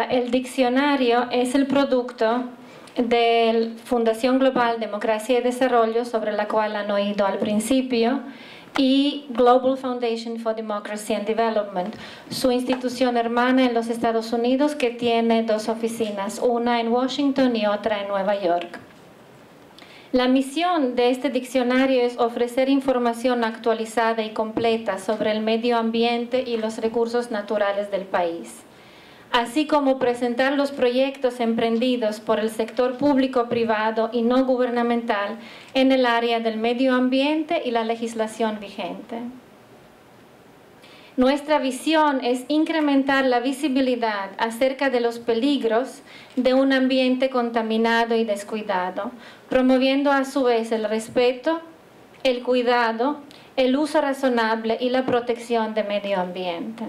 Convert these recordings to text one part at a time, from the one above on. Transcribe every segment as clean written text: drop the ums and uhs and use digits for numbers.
El diccionario es el producto de Fundación Global Democracia y Desarrollo, sobre la cual han oído al principio, y Global Foundation for Democracy and Development, su institución hermana en los Estados Unidos, que tiene dos oficinas, una en Washington y otra en Nueva York. La misión de este diccionario es ofrecer información actualizada y completa sobre el medio ambiente y los recursos naturales del país, así como presentar los proyectos emprendidos por el sector público, privado y no gubernamental en el área del medio ambiente y la legislación vigente. Nuestra visión es incrementar la visibilidad acerca de los peligros de un ambiente contaminado y descuidado, promoviendo a su vez el respeto, el cuidado, el uso razonable y la protección del medio ambiente.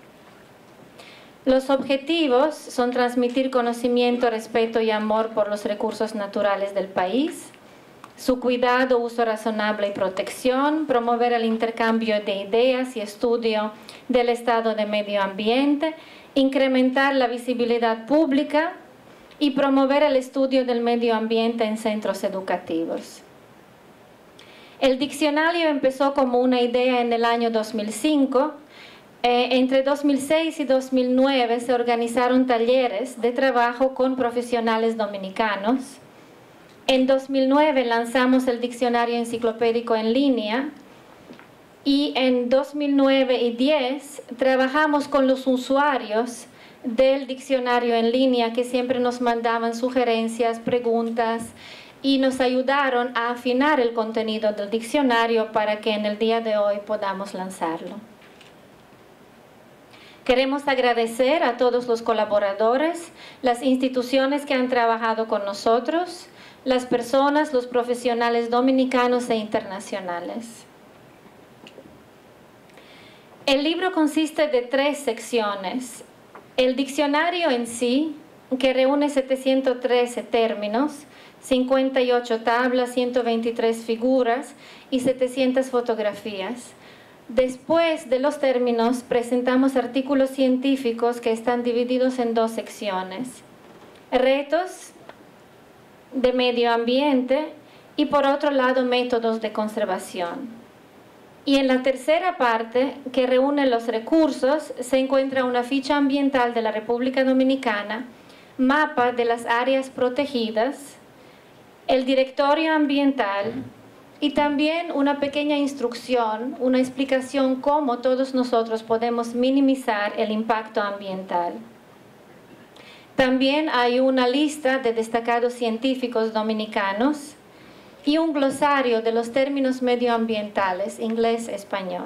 Los objetivos son transmitir conocimiento, respeto y amor por los recursos naturales del país, su cuidado, uso razonable y protección, promover el intercambio de ideas y estudio del estado de medio ambiente, incrementar la visibilidad pública y promover el estudio del medio ambiente en centros educativos. El diccionario empezó como una idea en el año 2005. Entre 2006 y 2009 se organizaron talleres de trabajo con profesionales dominicanos. En 2009 lanzamos el diccionario enciclopédico en línea y en 2009 y 2010 trabajamos con los usuarios del diccionario en línea, que siempre nos mandaban sugerencias, preguntas y nos ayudaron a afinar el contenido del diccionario para que en el día de hoy podamos lanzarlo. Queremos agradecer a todos los colaboradores, las instituciones que han trabajado con nosotros, las personas, los profesionales dominicanos e internacionales. El libro consiste de 3 secciones. El diccionario en sí, que reúne 713 términos, 58 tablas, 123 figuras y 700 fotografías. Después de los términos, presentamos artículos científicos que están divididos en 2 secciones. Retos de medio ambiente y, por otro lado, métodos de conservación. Y en la tercera parte, que reúne los recursos, se encuentra una ficha ambiental de la República Dominicana, mapa de las áreas protegidas, el directorio ambiental y también una pequeña instrucción, una explicación cómo todos nosotros podemos minimizar el impacto ambiental. También hay una lista de destacados científicos dominicanos y un glosario de los términos medioambientales, inglés-español.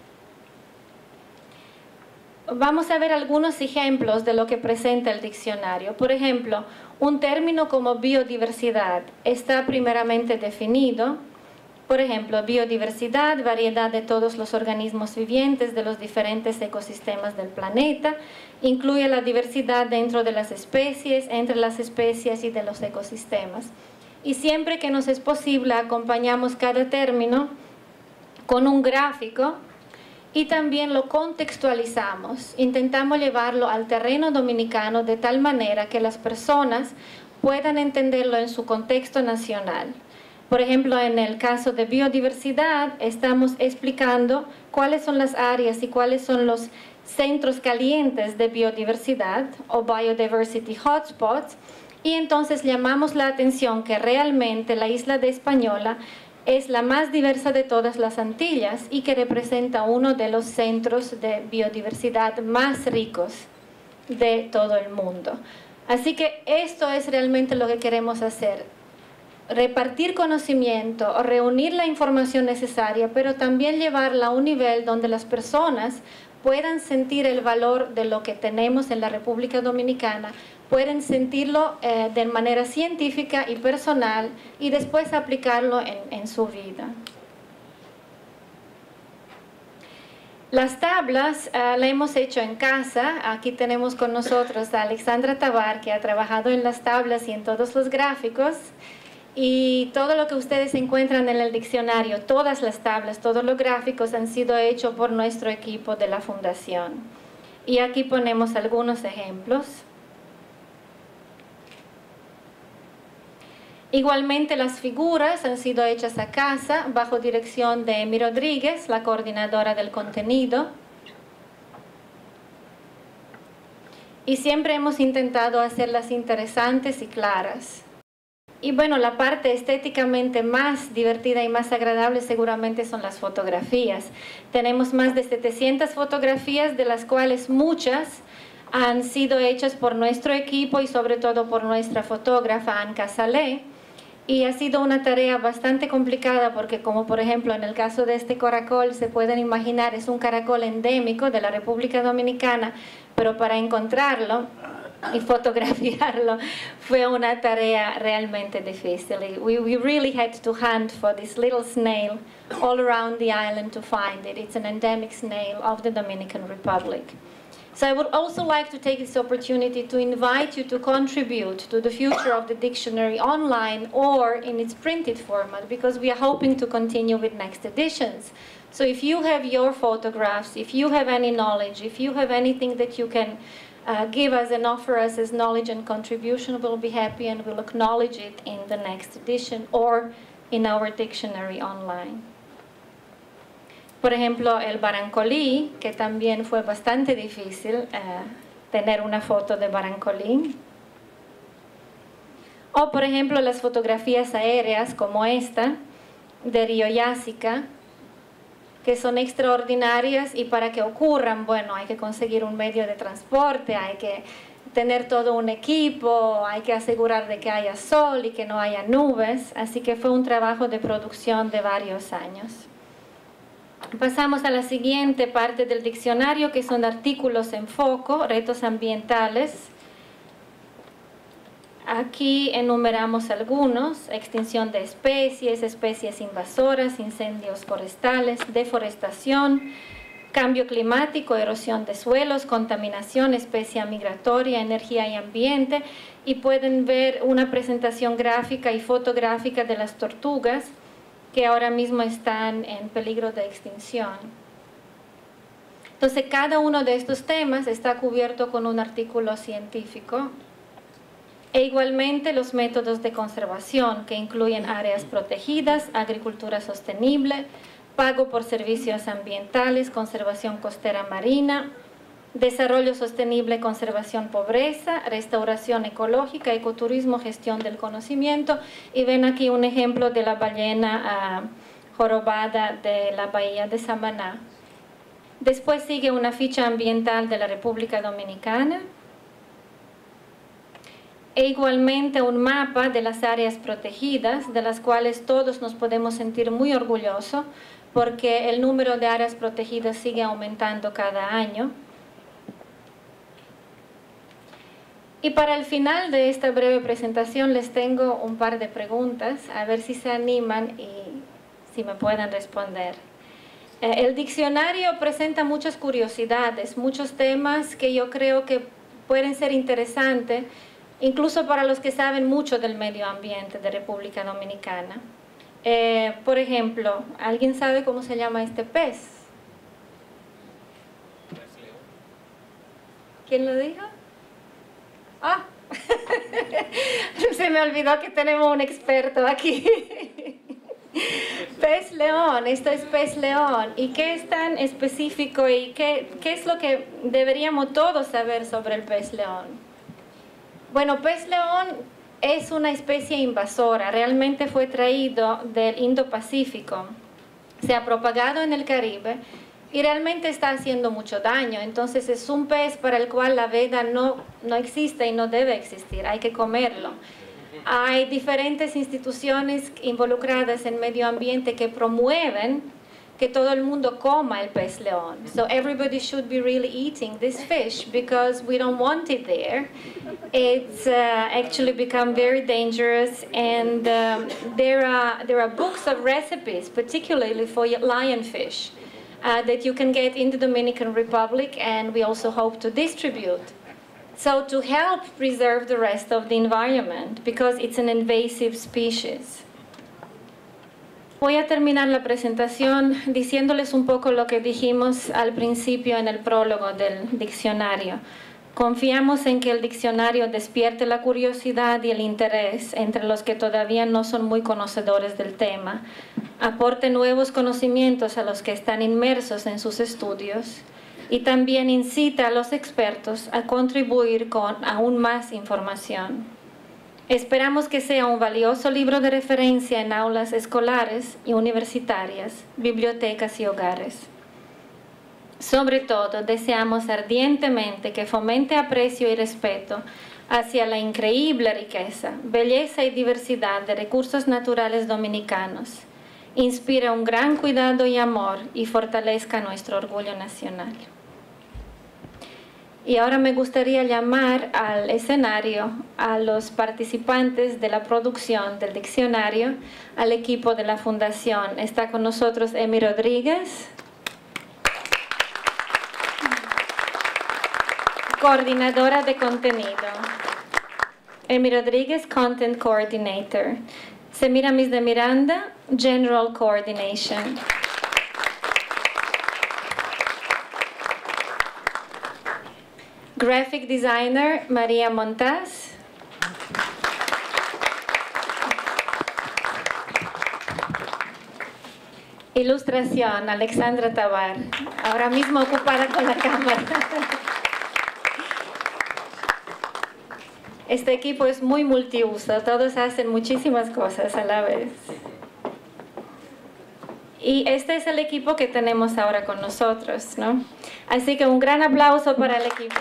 Vamos a ver algunos ejemplos de lo que presenta el diccionario. Por ejemplo, un término como biodiversidad está primeramente definido. Por ejemplo, biodiversidad, variedad de todos los organismos vivientes de los diferentes ecosistemas del planeta, incluye la diversidad dentro de las especies, entre las especies y de los ecosistemas. Y siempre que nos es posible, acompañamos cada término con un gráfico y también lo contextualizamos. Intentamos llevarlo al terreno dominicano de tal manera que las personas puedan entenderlo en su contexto nacional. Por ejemplo, en el caso de biodiversidad, estamos explicando cuáles son las áreas y cuáles son los centros calientes de biodiversidad o biodiversity hotspots, y entonces llamamos la atención que realmente la isla de Española es la más diversa de todas las Antillas y que representa uno de los centros de biodiversidad más ricos de todo el mundo. Así que esto es realmente lo que queremos hacer: repartir conocimiento, reunir la información necesaria, pero también llevarla a un nivel donde las personas puedan sentir el valor de lo que tenemos en la República Dominicana, pueden sentirlo de manera científica y personal y después aplicarlo en su vida. Las tablas las hemos hecho en casa. Aquí tenemos con nosotros a Alexandra Tabar, que ha trabajado en las tablas y en todos los gráficos. Y todo lo que ustedes encuentran en el diccionario, todas las tablas, todos los gráficos han sido hechos por nuestro equipo de la Fundación. Y aquí ponemos algunos ejemplos. Igualmente las figuras han sido hechas a casa bajo dirección de Emi Rodríguez, la coordinadora del contenido. Y siempre hemos intentado hacerlas interesantes y claras. Y bueno, la parte estéticamente más divertida y más agradable seguramente son las fotografías. Tenemos más de 700 fotografías, de las cuales muchas han sido hechas por nuestro equipo y sobre todo por nuestra fotógrafa Anne Casalé. Y ha sido una tarea bastante complicada porque, como por ejemplo en el caso de este caracol, se pueden imaginar, es un caracol endémico de la República Dominicana, pero para encontrarlo y fotografiarlo fue una tarea realmente difícil. We really had to hunt for this little snail all around the island to find it. It's an endemic snail of the Dominican Republic. So I would also like to take this opportunity to invite you to contribute to the future of the dictionary online or in its printed format, because we are hoping to continue with next editions. So if you have your photographs, if you have any knowledge, if you have anything that you can give us and offer us as knowledge and contribution, we'll be happy and we'll acknowledge it in the next edition or in our dictionary online. Por ejemplo, el Barancolí, que también fue bastante difícil tener una foto de Barancolí. O, por ejemplo, las fotografías aéreas como esta, de Río Yásica, que son extraordinarias y para que ocurran, bueno, hay que conseguir un medio de transporte, hay que tener todo un equipo, hay que asegurar de que haya sol y que no haya nubes, así que fue un trabajo de producción de varios años. Pasamos a la siguiente parte del diccionario, que son artículos en foco, retos ambientales. Aquí enumeramos algunos: extinción de especies, especies invasoras, incendios forestales, deforestación, cambio climático, erosión de suelos, contaminación, especie migratoria, energía y ambiente. Y pueden ver una presentación gráfica y fotográfica de las tortugas, que ahora mismo están en peligro de extinción. Entonces, cada uno de estos temas está cubierto con un artículo científico. E igualmente los métodos de conservación, que incluyen áreas protegidas, agricultura sostenible, pago por servicios ambientales, conservación costera marina, desarrollo sostenible, conservación, pobreza, restauración ecológica, ecoturismo, gestión del conocimiento. Y ven aquí un ejemplo de la ballena jorobada de la bahía de Samaná. Después sigue una ficha ambiental de la República Dominicana. E igualmente un mapa de las áreas protegidas, de las cuales todos nos podemos sentir muy orgullosos, porque el número de áreas protegidas sigue aumentando cada año. Y para el final de esta breve presentación les tengo un par de preguntas, a ver si se animan y si me pueden responder. El diccionario presenta muchas curiosidades, muchos temas que yo creo que pueden ser interesantes, incluso para los que saben mucho del medio ambiente de República Dominicana. Por ejemplo, ¿alguien sabe cómo se llama este pez? ¿Quién lo dijo? Ah, se me olvidó que tenemos un experto aquí. Pez león, esto es pez león. ¿Y qué es tan específico y qué es lo que deberíamos todos saber sobre el pez león? Bueno, pez león es una especie invasora, realmente fue traído del Indo-Pacífico, se ha propagado en el Caribe y realmente está haciendo mucho daño. Entonces es un pez para el cual la veda no existe y no debe existir, hay que comerlo. Hay diferentes instituciones involucradas en medio ambiente que promueven que todo el mundo coma el pez león. So everybody should be really eating this fish because we don't want it there. It's actually become very dangerous, and there are books of recipes, particularly for lionfish, that you can get in the Dominican Republic, and we also hope to distribute. So to help preserve the rest of the environment, because it's an invasive species. Voy a terminar la presentación diciéndoles un poco lo que dijimos al principio en el prólogo del diccionario. Confiamos en que el diccionario despierte la curiosidad y el interés entre los que todavía no son muy conocedores del tema, aporte nuevos conocimientos a los que están inmersos en sus estudios y también incita a los expertos a contribuir con aún más información. Esperamos que sea un valioso libro de referencia en aulas escolares y universitarias, bibliotecas y hogares. Sobre todo, deseamos ardientemente que fomente aprecio y respeto hacia la increíble riqueza, belleza y diversidad de recursos naturales dominicanos, inspire un gran cuidado y amor y fortalezca nuestro orgullo nacional. Y ahora me gustaría llamar al escenario a los participantes de la producción del diccionario, al equipo de la Fundación. Está con nosotros Emi Rodríguez, coordinadora de contenido. Emi Rodríguez, Content Coordinator. Semiramis de Miranda, General Coordination. Graphic Designer, María Montaz. Ilustración, Alexandra Tabar, ahora mismo ocupada con la cámara. Este equipo es muy multiuso, todos hacen muchísimas cosas a la vez. Y este es el equipo que tenemos ahora con nosotros, ¿no? Así que un gran aplauso para el equipo.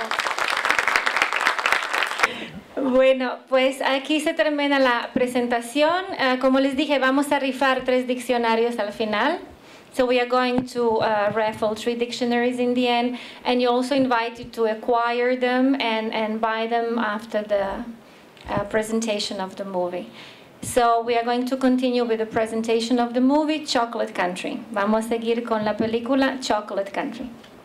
Bueno, pues aquí se termina la presentación. Como les dije, vamos a rifar 3 diccionarios al final. So we are going to raffle 3 dictionaries in the end, and you also invite you to acquire them and buy them after the presentation of the movie. So we are going to continue with the presentation of the movie Chocolate Country. Vamos a seguir con la película Chocolate Country.